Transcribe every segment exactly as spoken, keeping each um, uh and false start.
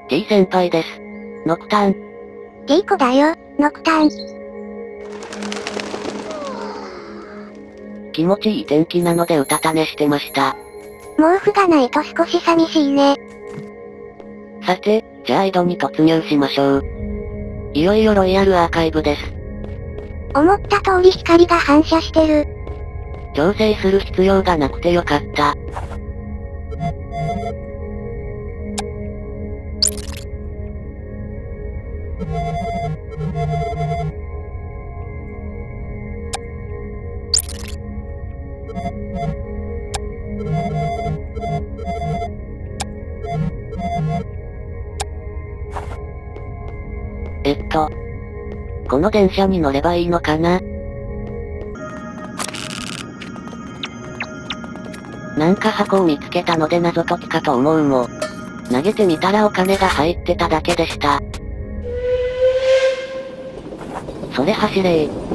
T 先輩です。ノクターン。 T 子だよ、ノクターン。 気持ちいい天気なのでうたた寝してました。 毛布がないと少し寂しいね。 さて、じゃあ井戸に突入しましょう。いよいよロイヤルアーカイブです。 思った通り光が反射してる。 調整する必要がなくてよかった。えっと、この電車に乗ればいいのかな？なんか箱を見つけたので謎解きかと思うも、投げてみたらお金が入ってただけでした。それ走れー。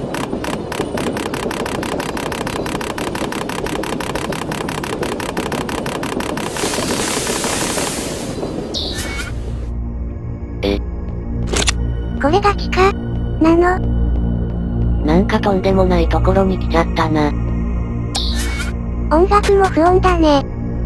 え。 これが地下なの？ なんかとんでもないところに来ちゃったな。 音楽も不穏だね。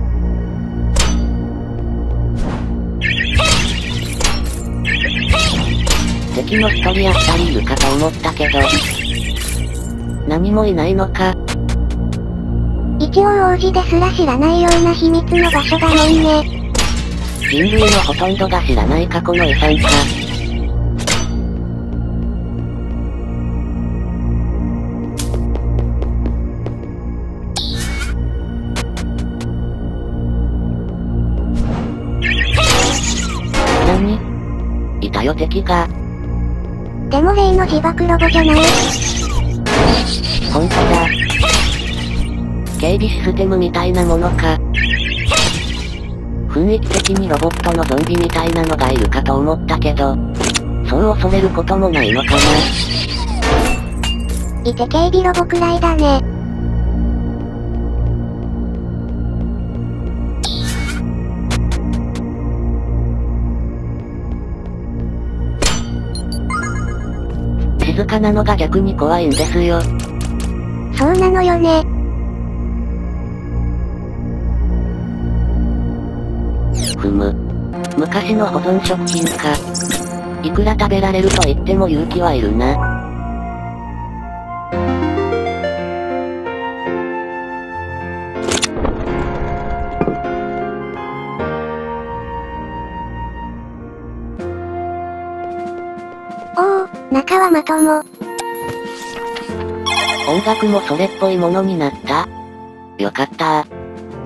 敵の一人や二人いるかと思ったけど、何もいないのか。 一応王子ですら知らないような秘密の場所だもんね。 人類のほとんどが知らない過去の遺産か。何？いたよ敵が。 でも例の自爆ロボじゃない？ ほんとだ。警備システムみたいなものか。雰囲気的にロボットのゾンビみたいなのがいるかと思ったけど、そう恐れることもないのかな。 いて警備ロボくらいだね。 静かなのが逆に怖いんですよ。 そうなのよね。 ふむ。昔の保存食品か。いくら食べられると言っても勇気はいるな。 おお、中はまとも。 音楽もそれっぽいものになった。よかったー。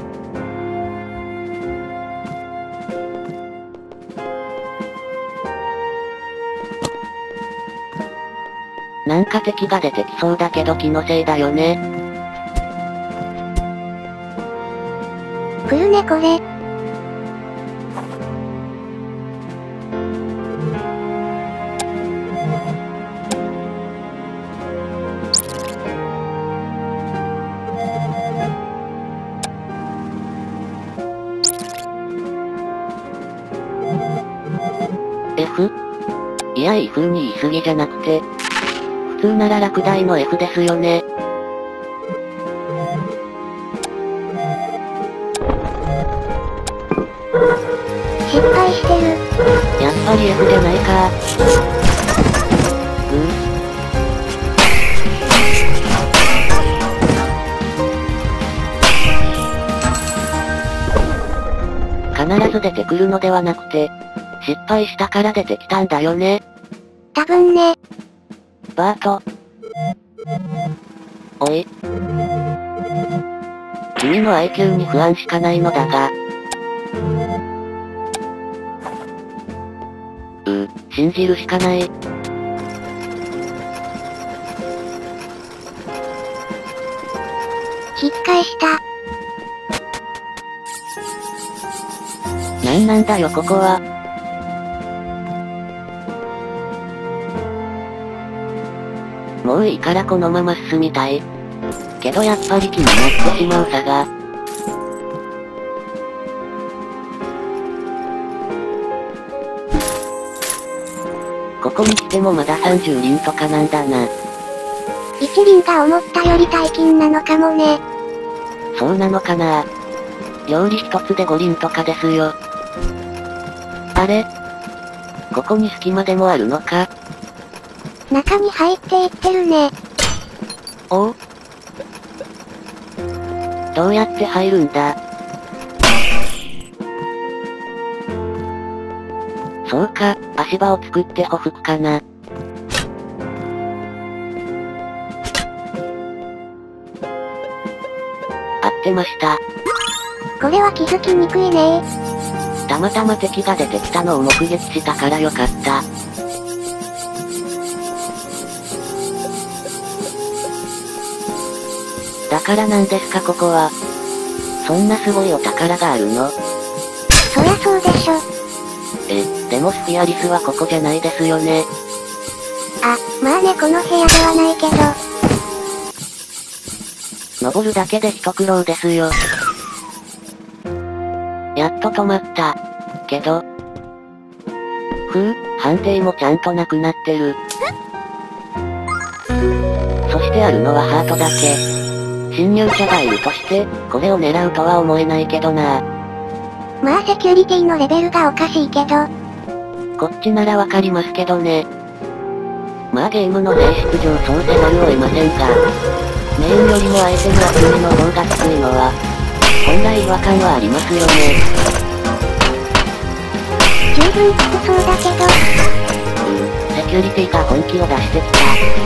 なんか敵が出てきそうだけど気のせいだよね。 来るねこれ。 F？ いやいい風に言い過ぎじゃなくて、普通なら落第の F ですよね。 失敗してる。 やっぱり F じゃないか。うん？必ず出てくるのではなくて、失敗したから出てきたんだよね。 多分ね。 バート。おい。君の アイキュー に不安しかないのだが。うー、信じるしかない。 引き返した。 なんなんだよここは。もういいからこのまま進みたい。けどやっぱり気になってしまうさが。 ここに来てもまださんじゅう輪とかなんだな。 いち輪が思ったより大金なのかもね。 そうなのかな。料理一つでご輪とかですよ。あれ？ここに隙間でもあるのか？ 中に入っていってるね。 おう。どうやって入るんだ？そうか、足場を作ってほふくかな。合ってました。 これは気づきにくいね。 たまたま敵が出てきたのを目撃したからよかった。だからなんですかここは。そんなすごいお宝があるの？ そりゃそうでしょ。 え、でもスフィアリスはここじゃないですよね。 あ、まあねこの部屋ではないけど。 登るだけで一苦労ですよ。やっと止まった。けど。ふう、判定もちゃんとなくなってる。そしてあるのはハートだけ。侵入者がいるとして、これを狙うとは思えないけどな。 まあセキュリティのレベルがおかしいけど。 こっちならわかりますけどね。まあゲームの性質上そうせざるを得ませんが、メインよりも相手の厚みの方が低いのは、本来違和感はありますよね。 十分低そうだけど。 うん、セキュリティが本気を出してきた。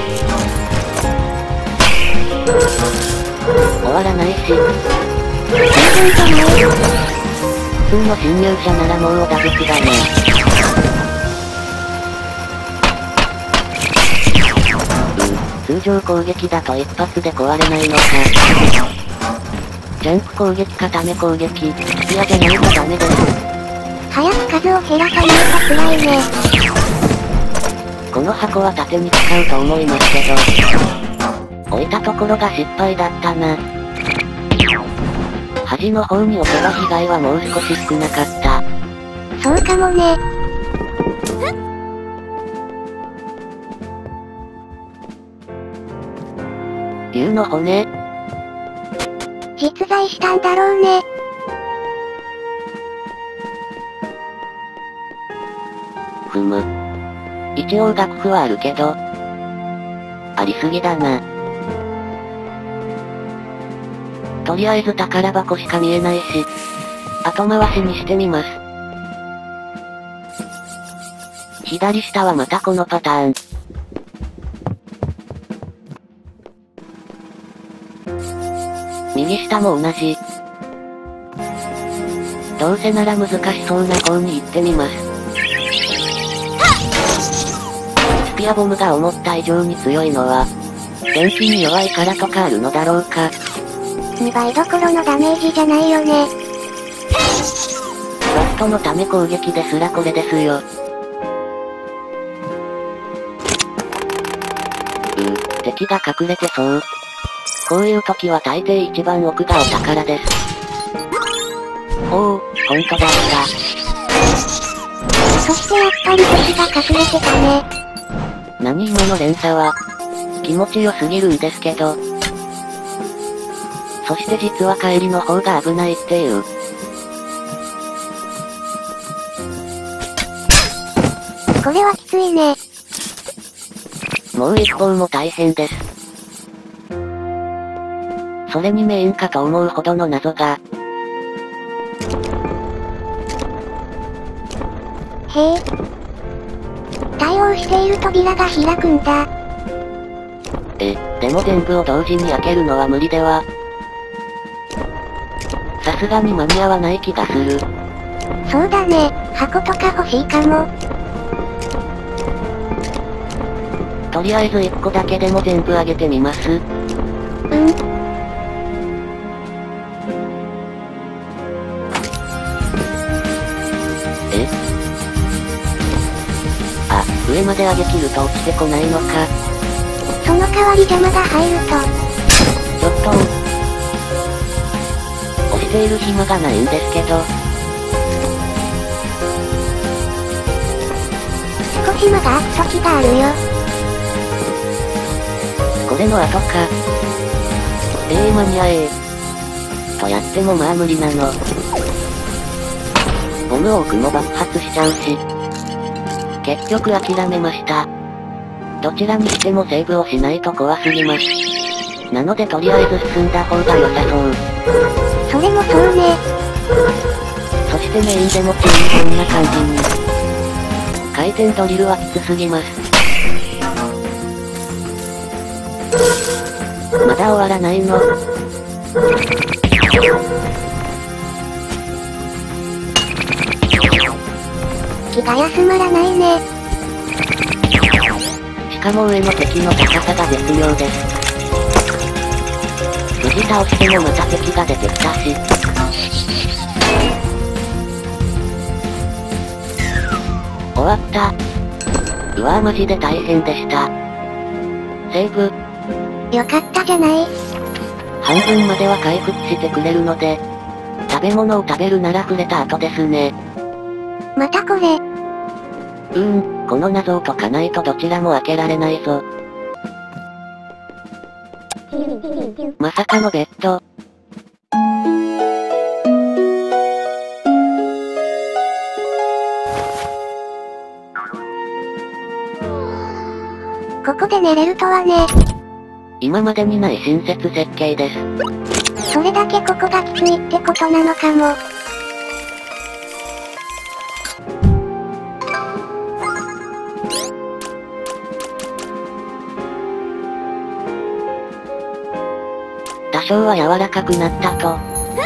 終わらないし。 十分じゃない。 普通の侵入者ならもうおだぶちだね。うん、通常攻撃だと一発で壊れないのか。ジャンプ攻撃かため攻撃、スピアじゃないとダメです。 早く数を減らさないと辛いね。 この箱は盾に使うと思いますけど、置いたところが失敗だったな。端の方に置けば被害はもう少し少なかった。 そうかもね。 竜の骨？ 実在したんだろうね。 ふむ。一応楽譜はあるけど、ありすぎだな。とりあえず宝箱しか見えないし、後回しにしてみます。左下はまたこのパターン。右下も同じ。どうせなら難しそうな方に行ってみます。スピアボムが思った以上に強いのは、電気に弱いからとかあるのだろうか。 にばいどころのダメージじゃないよね。 ラストのため攻撃ですらこれですよ。うー、敵が隠れてそう。こういう時は大抵一番奥がお宝です。おお、ほんとだった。 そしてやっぱり敵が隠れてたね。 何今の連鎖は、気持ちよすぎるんですけど。そして実は帰りの方が危ないっていう。 これはきついね。 もう一方も大変です。それにメインかと思うほどの謎が。 へえ。対応している扉が開くんだ。 え、でも全部を同時に開けるのは無理では。さすがに間に合わない気がする。 そうだね、箱とか欲しいかも。 とりあえず一個だけでも全部開けてみます。 うん。 え？あ、上まで上げ切ると落ちてこないのか。 その代わり邪魔が入ると。 ちょっと。押している暇がないんですけど。 少し島が開く時があるよ。 これの後か。ええー、間に合えー。とやってもまあ無理なの。ボムを置くも爆発しちゃうし。結局諦めました。どちらにしてもセーブをしないと怖すぎます。なのでとりあえず進んだ方が良さそう。 それもそうね。 そしてメインでも急にこんな感じに。回転ドリルはきつすぎます。まだ終わらないの。 気が休まらないね。 しかも上の敵の高さが絶妙です。無事倒してもまた敵が出てきたし。終わった。うわぁマジで大変でした。セーブ。 よかったじゃない。 半分までは回復してくれるので、食べ物を食べるなら触れた後ですね。 またこれ。 うーん、この謎を解かないとどちらも開けられないぞ。まさかのベッド。 ここで寝れるとはね。 今までにない親切設計です。 それだけここがきついってことなのかも。 多少は柔らかくなったと。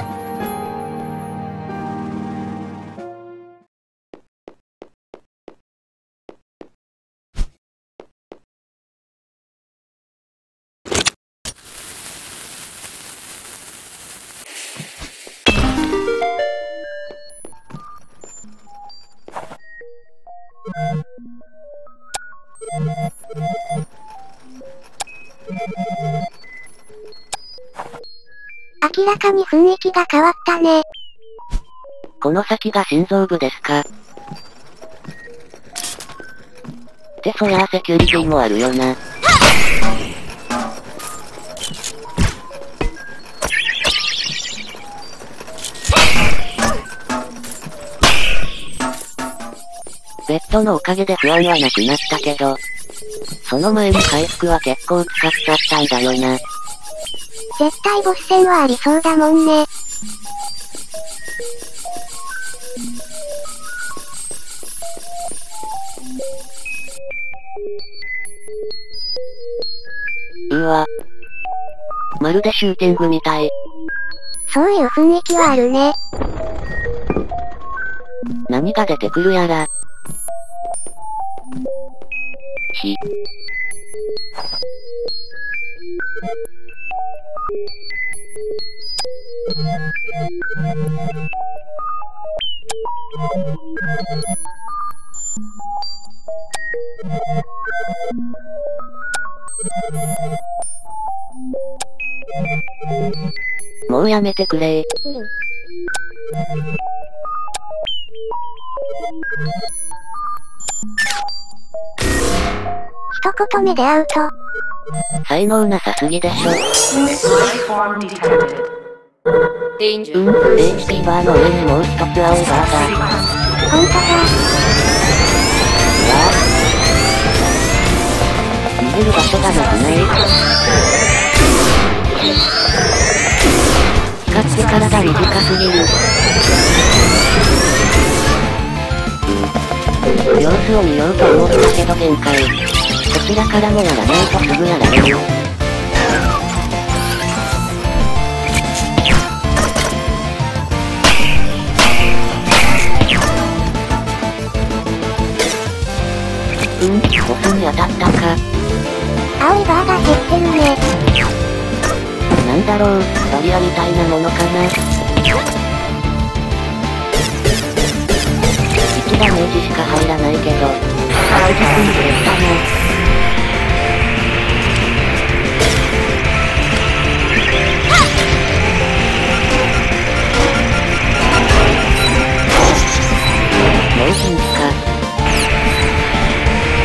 明らかに雰囲気が変わったね。 この先が心臓部ですか。ってそりゃあセキュリティもあるよな。ベッドのおかげで不安はなくなったけど、その前に回復は結構使っちゃったんだよな。 絶対ボス戦はありそうだもんね。 うーわ。まるでシューティングみたい。 そういう雰囲気はあるね。 何が出てくるやら。ひ。もうやめてくれー。 一言目でアウト。 才能なさすぎでしょ。うん、エイチピー バーの上にもう一つ青いバーが。 ほんとだ。 うわぁ。逃げる場所がなくない？使ってからが短すぎる。様子を見ようと思ったけど限界。こちらからもやらないとすぐやられる。うん、ボスに当たったか。 青いバーが減ってるね。 なんだろう、バリアみたいなものかな。いちダメージしか入らないけど、確実に減ったな。もうピンチか。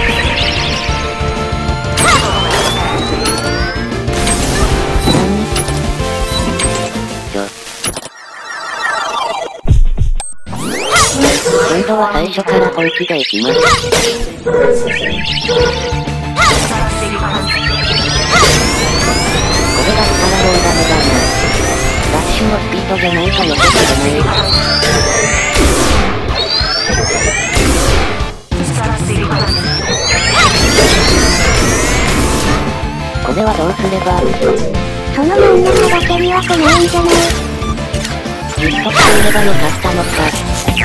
今度は最初から本気でいきます。これがスタラローダメだな。ダッシュのスピードじゃないと避けきれない。これはどうすれば？ その真ん中だけには来ないんじゃない？ ずっとしていればよかったのか。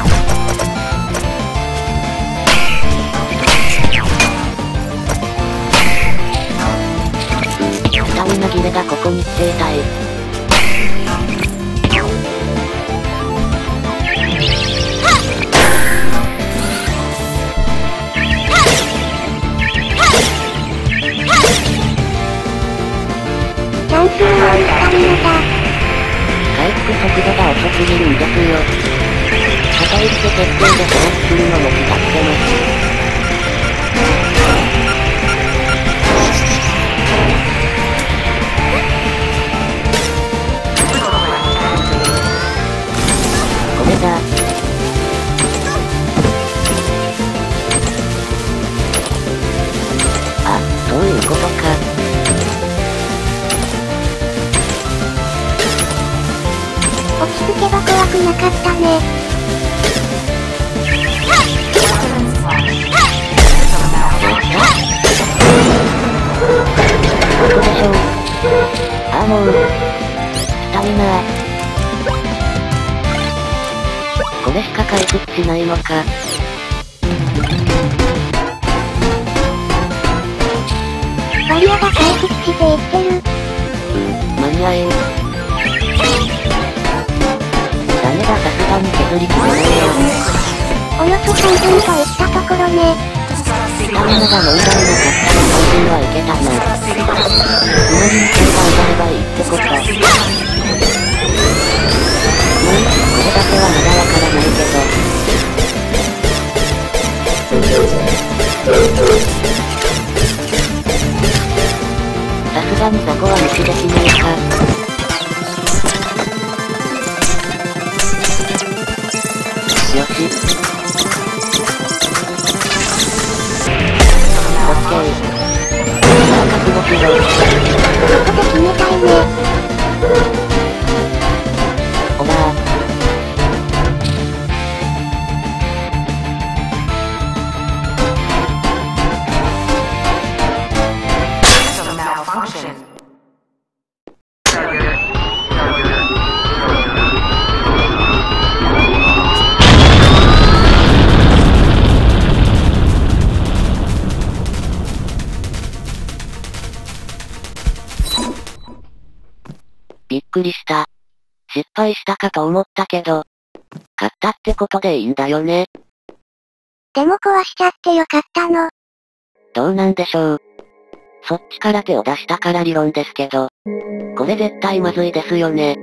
スタミナ切れがここに来ていたい。 チャンスの多いスタミナだ。 回復速度が遅すぎるんですよ。かといって決定で回復するのも気がつけます。これだ。あ、そういうことか。 落ち着けば怖くなかったね。 どこでしょう。ああもう。スタミナ。これしか回復しないのか。 バリアが回復していってる。 間に合えん。ダメだ、さすがに削りきれないよ。 およそさんぶんといったところね。 スタミナが問題なかったら半分はいけたな。つまりに点が上がればいいってこと。もう、これだけはまだわからないけど。さすがにそこは無視できないか。よし。オッケー。さあ覚悟しろ。 ここで決めたいね。 ほらー。びっくりした。失敗したかと思ったけど、勝ったってことでいいんだよね。 でも壊しちゃってよかったの。 どうなんでしょう。そっちから手を出したから理論ですけど、これ絶対まずいですよね。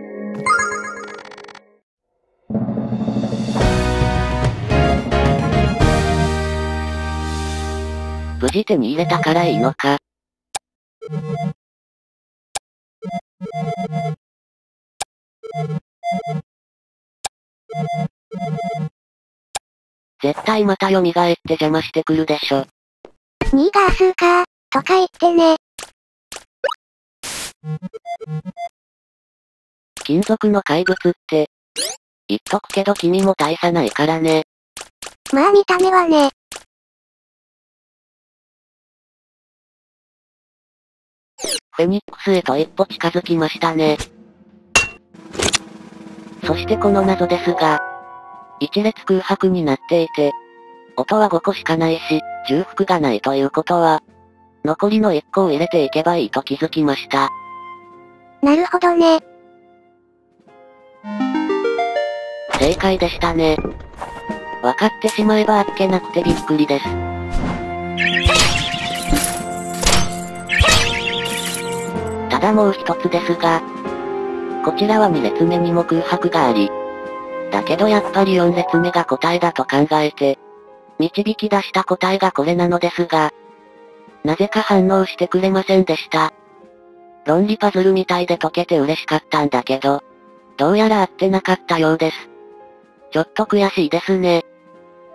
無事手に入れたからいいのか。絶対また蘇って邪魔してくるでしょ。 にがアスーかー、とか言ってね。 金属の怪物って、言っとくけど君も大差ないからね。 まあ見た目はね。 フェニックスへと一歩近づきましたね。そしてこの謎ですが、一列空白になっていて、音はごこしかないし、重複がないということは、残りのいっこを入れていけばいいと気づきました。 なるほどね。 正解でしたね。分かってしまえばあっけなくてびっくりです。ただもう一つですが、こちらはに列目にも空白があり、だけどやっぱりよん列目が答えだと考えて、導き出した答えがこれなのですが、なぜか反応してくれませんでした。論理パズルみたいで解けて嬉しかったんだけど、どうやら合ってなかったようです。ちょっと悔しいですね。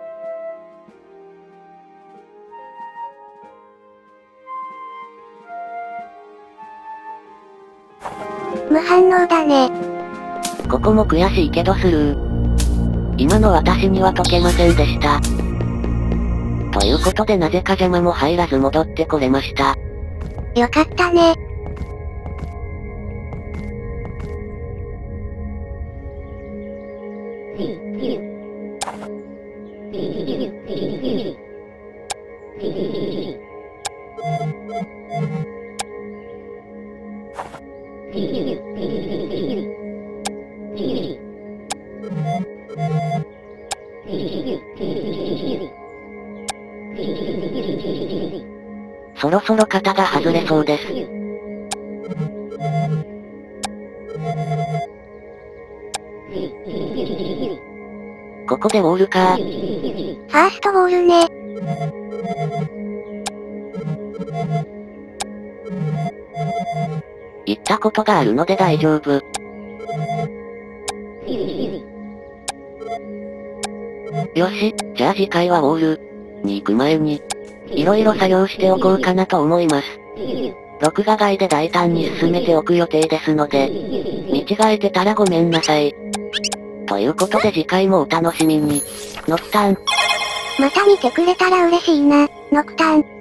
だね。 ここも悔しいけどスルー。今の私には解けませんでした。ということでなぜか邪魔も入らず戻ってこれました。 よかったね。 そろそろ型が外れそうです。ここでウォールか。 ファーストウォールね。 行ったことがあるので大丈夫。よし、じゃあ次回はウォールに行く前に、いろいろ作業しておこうかなと思います。録画外で大胆に進めておく予定ですので、見違えてたらごめんなさい。ということで次回もお楽しみに。ノクターン。 また見てくれたら嬉しいな、ノクターン。